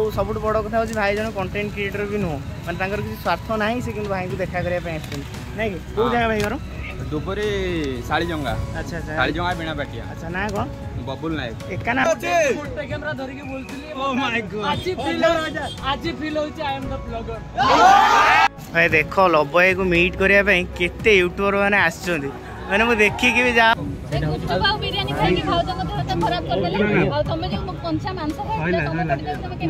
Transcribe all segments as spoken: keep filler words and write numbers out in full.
सब बड़ कथा हूँ भाई जन कंटेंट क्रिएटर भी नुह माने किसी स्वार्थ ना से कि भाई को देखा करने नहीं कि कौ जगह भाई घर दुबरी सालीजंगा। अच्छा अच्छा सालीजंगा बिना पाटिया। अच्छा ना कौन बबुल नायक एका ना मोटे कैमरा धरि के बोलतली। ओ माय गॉड आज फील आज फील होची आई एम द ब्लॉगर। भाई देखो लबय को मीट करिया पई केते यूट्यूबर माने आछचंदी माने मु देखि के भी जा गुपचुप आ बिरयानी खाइ के खाउ त मते खराब कर देले आ तमे जो कंचा मांस खाइ तमे कर दे तमे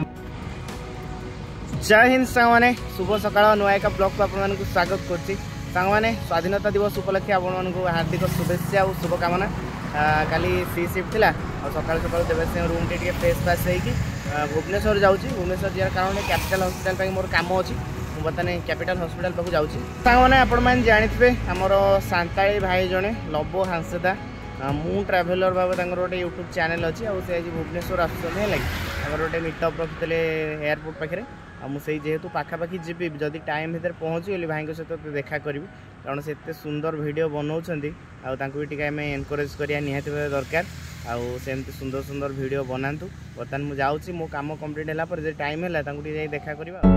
जय हिंद सांगमाने शुभ सकाळ नुआ एक ब्लॉग को आपण मानकु स्वागत करछि। सांगमाने स्वाधीनता दिवस उपलक्षे आपण मानकु हार्दिक शुभेच्छा और शुभकामना। काली सी शिफ्ट थिला और सकाळ सकाळ देवसिंह रूम टे फ्रेश फ्रेश होई कि भुवनेश्वर जाउछि। भुवनेश्वर जियार कारण कैपिटल हॉस्पिटल पे मोर काम अछि बर्तमान कैपिटल हॉस्पिटल पाक जाउछि। सांगमाने आपण मान जानिथिबे हमर सांताळी भाई जणे लबो हांसदा मु ट्रैवलर बाबा तांगर गोटे यूट्यूब चैनल अच्छी और से आज भुवनेश्वर आसुचंदी लगे तांगर गोटे मीटअप रखिते एयरपोर्ट पाखे आ मुझे जेहेतु पाखापाखि जी जदि टाइम भितर पहुँची भाई सहित देखा करी कारण से एत सुंदर वीडियो बनाऊँच भी एनकरेज करिया निहाती दरकार आउ सेमती सुंदर सुंदर वीडियो बनातु। बर्तमान मुझे जाऊँगी मो काम कंप्लीट है पर टाइम है देखा करवा।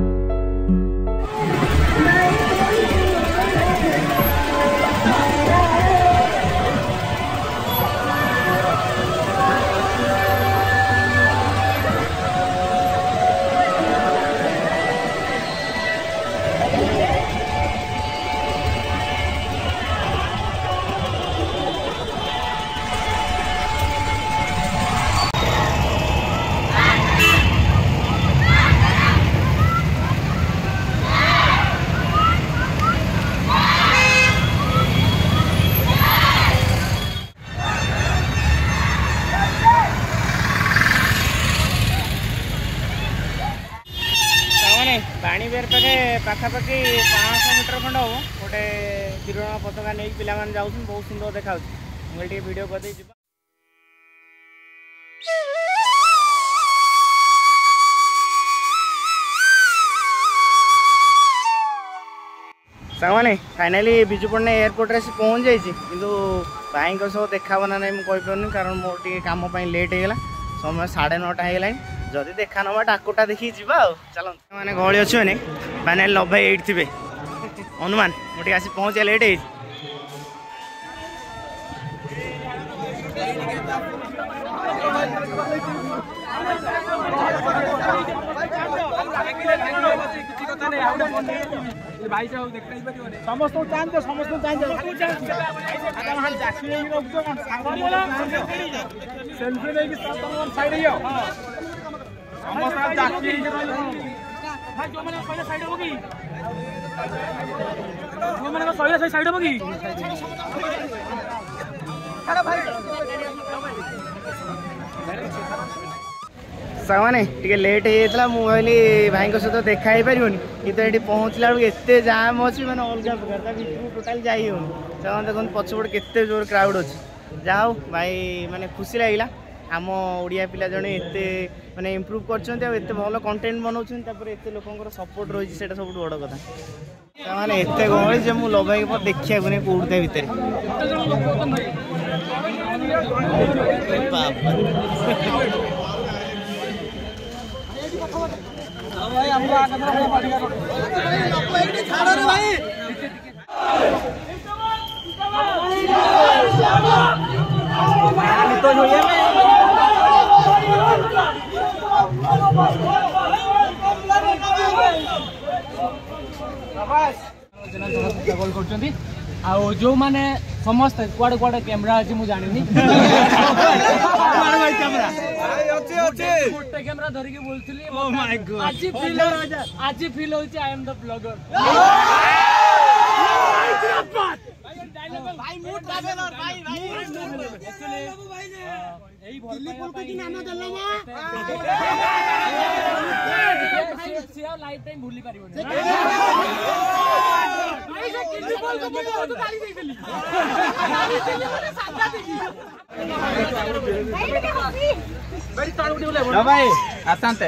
बाणीबेर पाखे पाखापाखि पाँच सौ मीटर खंड हम गोटे त्रिवर्ण पताका नहीं पिला माने जाउछन बहुत सुंदर देखा मुझे वीडियो कर दे। सांगमाने फाइनाली बिजु पट्टनायक एयरपोर्ट रे पहुँच जाइए किंतु भाई सह देखा ना नहीं मुझे कारण मोर टे कम लेट होगा समय साढ़े नौटा होगा जदि देखा नवा डाकुटा देखी जीवा चल मैंने गहली अच्छे मैंने मैंने लव भाई एट थे अनुमान मुझे आसी पहुँचे लेट है समस्त चाहते समस्त सेल्फी नहीं साइड समस्त जो मैंने पहले साइड होगी जो मैंने पहले साइड होगी सांगमाने टे लेट होता मुझे भाई सहित देखा ही पारिनी कि ये पहुँचला बेलू एत जाम अच्छी मैंने अलग प्रकार टोटाल जाइ हो देखते पछपट के जोर क्राउड अच्छे जाओ भाई माने खुशी लगे आम ओडिया पिला जड़े एत माने इम्प्रूव करते भल कंटेंट बनाऊँ एत लोक सपोर्ट रही है सब बड़ कथा मैंने एत गहली जे मुझे लव भाई देखा नहीं कौटा भितर आ जो माने समस्त कुआडे कुआडे कैमरा अछि मु जानिनी मोटे कैमरा धरि के बोलतली। ओ माय गॉड आज फील आज फील होची आई एम द ब्लॉगर। भाई मूड ट्रैवलर भाई भाई एक्चुअली एई दिल्ली पुल के नाम देला मा सिया लाइफ टाइम भूली पारिबो भाई से दिल्ली पुल को बहुत गाली दे देली गाली दिल्ली में सादा देखी भाई ताड़ उठी बोले ना भाई आसानते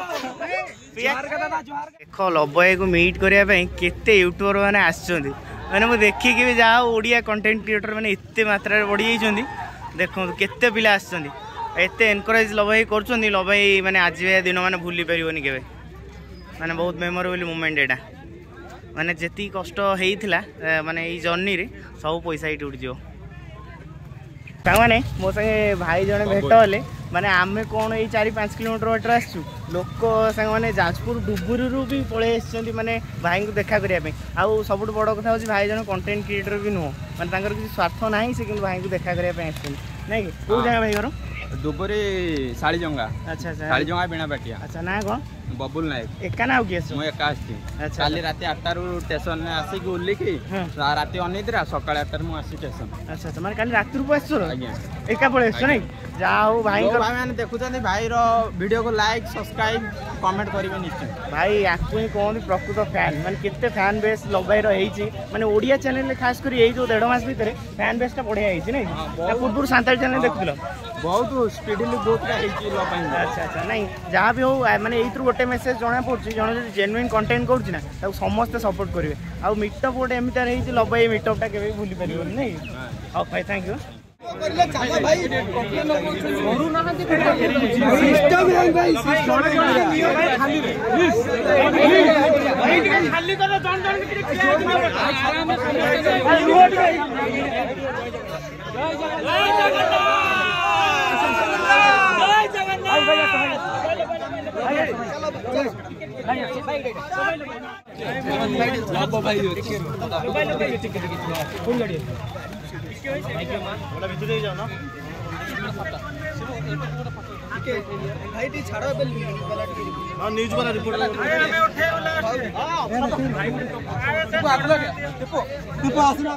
देख लबय को मीट करने केते यूट्यूबर मैंने आसचंदी मैंने मुझे देखिकी भी जहाँ ओडिया कंटेंट क्रिएटर मैंने एत मात्रा बढ़ी जाइए देखो केते पिला आसते एनकरेज लव भाई कर लव भाई मैंने आज दिन मैंने भूली पारे के मैंने बहुत मेमोरेबल मोमेंट एटा माने जी कष्ट होता माने ये जर्नी रे सब पैसा ये उठिज मैंने मो संगे भाई जड़े भेट हेले माने आमे कौन ये चार पाँच किलोमीटर बाटर आसु लोक सांग मैंने जाजपुर डुबुरी भी पलि माने भाई को देखा करने आउ सब बड़ कथा हूँ भाई जन कंटेंट क्रिएटर भी नुह माने किसी स्वार्थ ना से कि भाई को देखा करने नहीं कौ जगह भाई घर डुबुरी शालीजंगा। अच्छा अच्छा शालीजंगा बिना बाटिया। अच्छा ना कौन बबुल नायक एका ना किए मुझे एका आसी अच्छा काली रात आठटार स्टेशन आसिक ओल्लिकी रात अनिद्रा सकाल आठटार मुझे स्टेशन। अच्छा अच्छा माने काली रात रु आसो आज्ञा एका पळे आसो नहीं जा हो भाई भाई मैंने देखुछन भाई रो वीडियो को लाइक सब्सक्राइब कमेंट करिवे निश्चय भाई याकु ही कोन प्रकृत फैन माने केते फैन बेस लव भाई रो हेची माने ओडिया चैनल ले खास करी एई जो डेढ़ मास भीतर फैन बेस टा बढ़िया हेची नहीं ता पूर्व सांताल चैनल देखुलो बहुत स्पीडली ग्रोथ का हेची लव भाई। अच्छा अच्छा नहीं जहाँ भी हो माने एई थ्रू गोटे मेसेज जना पड़छ जने जदि जेन्युइन कंटेंट करूछ ना ताको समस्त सपोर्ट करिवे आ मीटअप गोटे एमितार हेची लव भाई मीटअप टा केबे भूली परिबो नहीं। हां भाई थैंक यू करले चाला भाई कंप्लेन करू ना सिस्टम है भाई सिस्टम खाली भाई खाली करो जन जन के खिया आराम से रोड भाई जय जगन्नाथ जय जगन्नाथ भाई भाई भाई टी छाड़ो पे हां न्यूज़ वाला रिपोर्ट तू आगला टिपो टिपो आसना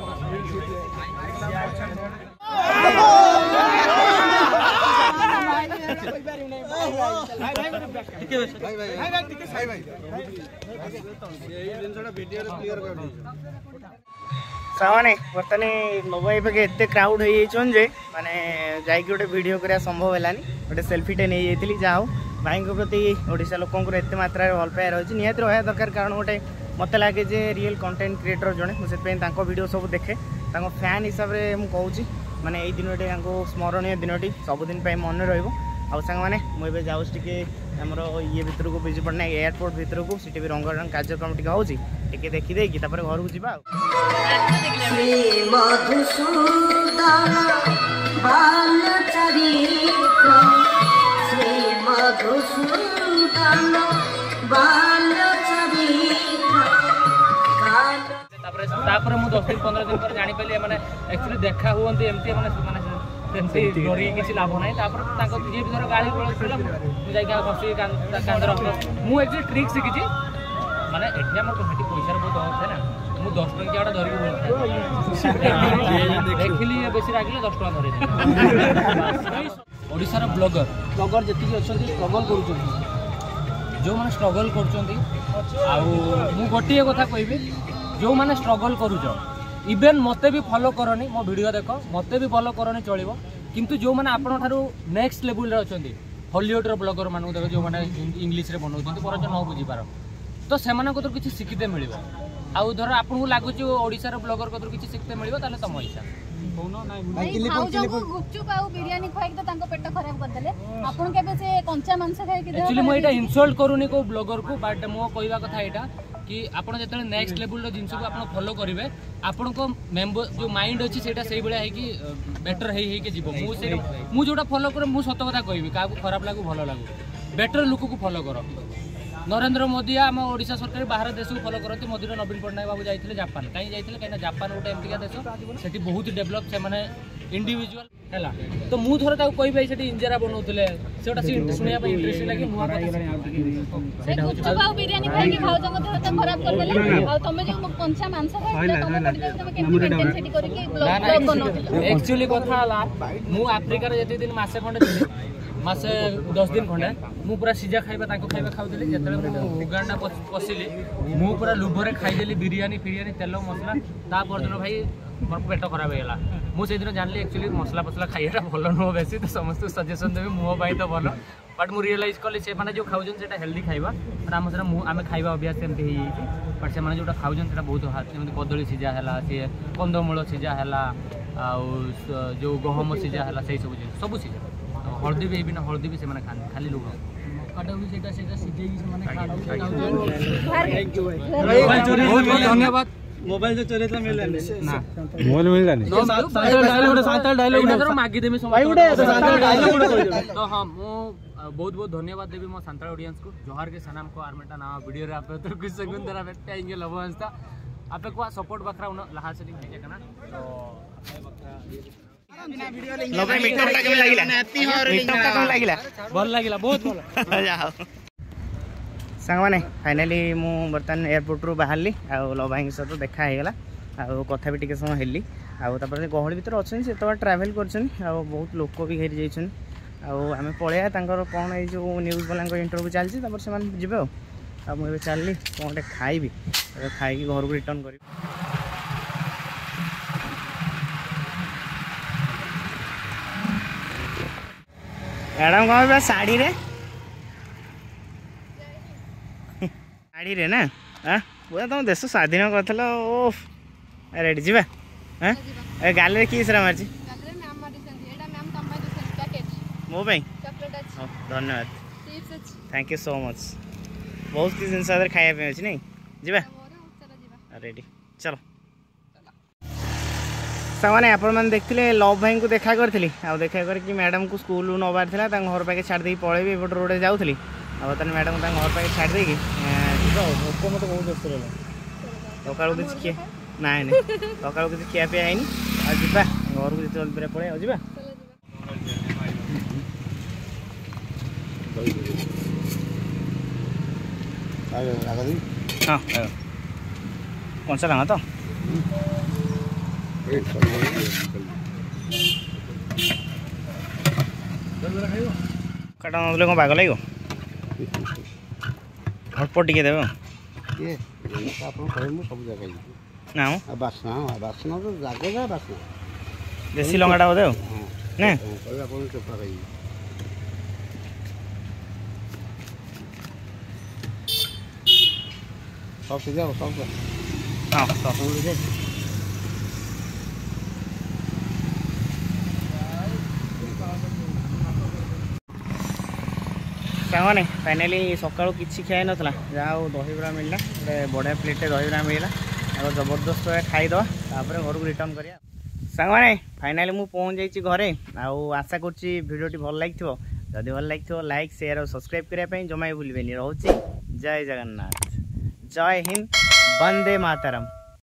भाई भाई भाई भाई टिके भाई भाई ये जिनसटा वीडियो रे क्लियर कर सामाने बर्तने मोबाइल पे एत क्राउड हो जे माने जाई गोटे वीडियो करा संभव हैलानी गोटे सेल्फीटे नहीं जाइली जा भाई प्रति ओडिशा लोकंर एत मात्रा भल पाया रही निहत रहा दरकार कारण गोटे मत लगे जे रियल कंटेंट क्रिएटर जड़े मुझे वीडियो सब देखे फैन हिसाब से मुझे माने यही दिन स्मरणीय दिन सबुदिन मन रही आउ सांग मैंने मुझे जाऊँ टे आमर ये भितर को विजु पट्टनायक एयरपोर्ट भितर को सी भी रंग रंग कार्यक्रम टी हो देखीदे घर को जी तापर मु दस दिन पंद्रह दिन पर जानी पाली मैंने एक्चुअली देखा हुए एमती मैंने डरी किसी लाभ ना जी भी गाड़ी पड़ा मुझे हसी कांद रख मुझे ट्रिक शिखी माने आम पैसा बहुत अभाव थे ना मुझे दस टंकिया धरिक देखिली बेसी रागिले दस टाँग धर ओडिशार ब्लॉगर ब्लॉगर जी अच्छा स्ट्रगल कर जो मैंने स्ट्रगल कर गोटे कथा कहबी जो मैंने स्ट्रगल करुच इवेन मत भी फॉलो करनी मो वीडियो देख मत भी फॉलो करनी चलो किंतु जो मैंने आपण ठारू नेक्स्ट लेवल रे अच्छा हॉलीवुड ब्लॉगर मानू देख जो मैंने इंग्लिश रे बनाऊँ पर न बुझीपार तो से तो किसी शिखते मिल आउ धर आपको लगुच ओडिशार ब्लॉगर कतरू किसी शिखते मिल ताले तुम इच्छा एक्चुअली मुझे इनसल्ट करूनी को ब्लॉगर को बट मो कहवा कथा यहाँ कि आप जो नेक्स्ट लेवल जिन को आप फॉलो करेंगे आपण को मेम्बर जो माइंड अच्छी से बेटर हो जोटा फॉलो कर मुझे सत कथा कहबी क्या खराब लगू भल लगू बेटर लोक को फॉलो कर नरेंद्र मोदी आम ओडिशा सरकार बाहर देश को फॉलो करते मोदी नवीन पट्टनायक बाबू जाते जापान कहीं जाते कहीं जापान गोटे एमतिका देश से बहुत डेभलप से इंडिविजुअल है तो मुझे थोड़ा कही भाई से इंजेरा बनाऊे से शुणा इंटरेस्ट लगे बिरियानी खाई भाउज खराब कर तुम जो कंचा मांस एक्चुअली कथा मु आफ्रिकार जिते दिन मसे खंडे थी मसे दस दिन खंडे मु पूरा सीजा खाइबा खाइबा खाऊली जो उगांडा पशिली मु पूरा लुभरे खाईदेली बिरियानी फिरियानी तेल मसला ता परदिन भाई मोर पेट खराब होगा मुझे दिन जानली एक्चुअली मसला फसला खाइबा भल नुह बेसी तो समस्त सजेसन देवी मुह भाई तो भल बट मु रियलाइज कली से माने जो खाउजन सेटा हेल्दी खाइबा और हम सेटा आमे खाइबा अभ्यास एमती हे बट से माने जोटा खाउजन सेटा बहुत हाथ एमती कदली सिजा हला से कंदमूल सिजा हला आ जो गहम सिजा हला सही सब जिन सब सिजा हल्दी भी बिना हल्दी भी से माने खान खाली लुण काटा भी सेटा सेटा सिजेगी से माने खा बहुत बहुत धन्यवाद मोबाइल जो चोरे तो मिलला ना मोबाइल मिलला नहीं सांतल डायलॉग सांतल डायलॉग इधर मागी देमी भाई उडे सांतल डायलॉग उडे तो हां मो बहुत बहुत धन्यवाद देबी मो सांतल ऑडियंस को जोहार के सनाम को आरमेटा ना वीडियो रे आपे तो कुछ सेकंड दरा बेटा इंगे लबंस्ता आपे को सपोर्ट बखरा उन लहा से नहीं के ना तो लोग मीटर का केम लागिला मीटर का केम लागिला भल लागिला बहुत भल जाओ सांग माने फाइनली मु बर्तन एयरपोर्ट रु बाहरली आ लव भाई सहित देखा हो गला आ कथा भी टिके समय हेली आ तापर गहली भीतर अच्छे से तो ट्रावेल कर बहुत लोक भी घेरी जाइछन आम पलैया तांकर कौन ये जो न्यूज वाला इंटरव्यू चलती से जी आ मुझे चलली कौन गोटे खाइबी खाई घर को रिटर्न करी मैडम कौन साड़ी रे साड़ी रे ना हाँ बोला तुम देश स्वाधीन कर ओ रेडी जी हाँ गाल कि सरा मार्ची मो धन्यवाद थैंक यू सो मच बहुत किसी जिन खाया अच्छी नहीं जी रेडी चलो सामने आपण मैंने देखते लव भाई को देखा करी आ देखा करके मैडम को स्कूल नबार था घर पाखे छाड़ी पलैबी एपट रोड जाऊँगी आ मैडम घर पाखे छाड़ी भोक मत बहुत व्यस्त रहा सका किसी किए ना ना सका किसी खिया पिया है जा घर को जल्दी पड़े जा हाँ कौन सा लाना तो काटा नदे कौन बाग लगे अल्प टिके देव ना बासना बासना तो जागे बासना देसी लंगाटा बोधे ना सब सीधा सब हाँ सब सांगने फाइनाली सकाळू किसी खाई नाला जहाँ दहीबरा मिलला गोटे बढ़िया प्लेटे दहीबरा मिलला और जबरदस्त खाईदे घर को रिटर्न करिया सांगने फाइनाली मुझे पहुँच जाइए घरे आशा करुच्ची भिडियोटी भल लगी जदि भल लगी लाइक शेयर और सब्सक्राइब करने जमा भूलें रोचे जय जगन्नाथ जय हिंद वंदे मातरम।